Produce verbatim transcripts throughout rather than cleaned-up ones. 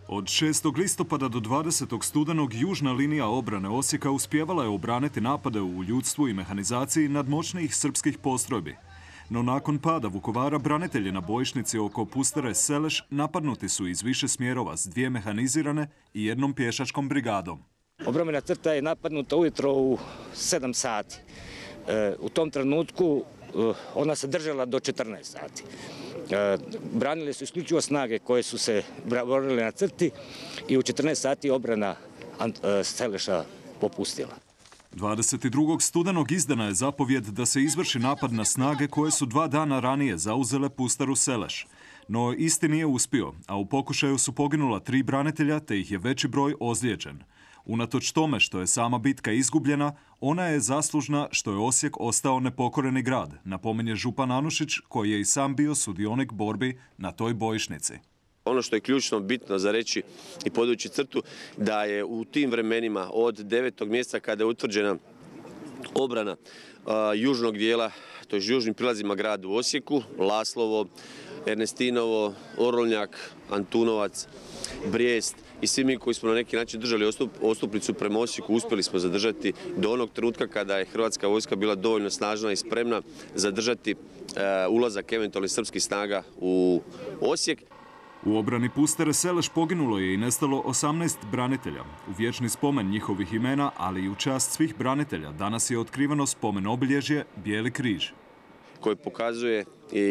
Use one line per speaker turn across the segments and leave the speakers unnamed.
Od šestog listopada do dvadesetog studenog južna linija obrane Osijeka uspjevala je obraniti napade u ljudstvu i mehanizaciji nadmoćnijih srpskih postrojbi. No nakon pada Vukovara, branitelji na bojišnici oko Pustere Seleš napadnuti su iz više smjerova s dvije mehanizirane i jednom pješačkom brigadom.
Obrambena crta je napadnuta ujutro u sedam sati. E, u tom trenutku e, ona se držala do četrnaest sati. E, branile su isključivo snage koje su se borile na crti i u četrnaest sati obrana e, Seleša popustila.
dvadeset drugog studenog izdana je zapovjed da se izvrši napad na snage koje su dva dana ranije zauzele Pustaru Seleš. No isti nije uspio, a u pokušaju su poginula tri branitelja te ih je veći broj ozlijeđen. Unatoč tome što je sama bitka izgubljena, ona je zaslužna što je Osijek ostao nepokoreni grad, napominje župan Anušić koji je i sam bio sudionik borbi na toj bojišnici.
Ono što je ključno bitno za reći i podvući crtu, da je u tim vremenima od devetog mjeseca kada je utvrđena obrana uh, južnog dijela, to je južnim prilazima gradu Osijeku, Laslovo, Ernestinovo, Orlovnjak, Antunovac, Brijest i svi mi koji smo na neki način držali ostup, ostupnicu prema Osijeku uspjeli smo zadržati do onog trenutka kada je Hrvatska vojska bila dovoljno snažna i spremna zadržati uh, ulazak eventualnih srpskih snaga u Osijek.
U obrani Pustere Seleš poginulo je i nestalo osamnaest branitelja. U vječni spomen njihovih imena, ali i u čast svih branitelja, danas je otkriveno spomen obilježje Bijeli križ,
koji pokazuje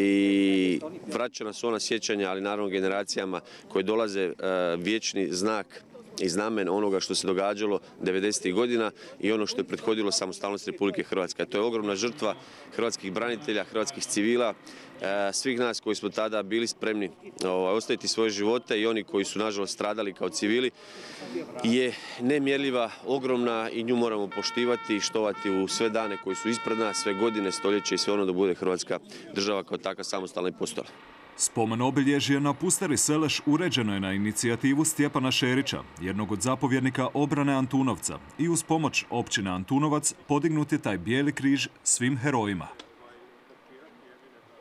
i vraća nas ona sjećanja, ali naravno generacijama koje dolaze vječni znak i znamen onoga što se događalo devedesetih godina i ono što je prethodilo samostalnosti Republike Hrvatske. To je ogromna žrtva hrvatskih branitelja, hrvatskih civila, svih nas koji smo tada bili spremni ostaviti svoje živote i oni koji su nažalost stradali kao civili je nemjerljiva, ogromna i nju moramo poštivati i štovati u sve dane koji su ispred nas, sve godine, stoljeće i sve ono da bude Hrvatska država kao takva samostalna i postojala.
Spomen obilježje na Pusteri Seleš uređeno je na inicijativu Stjepana Šerića, jednog od zapovjednika obrane Antunovca, i uz pomoć općine Antunovac podignut je taj bijeli križ svim herojima.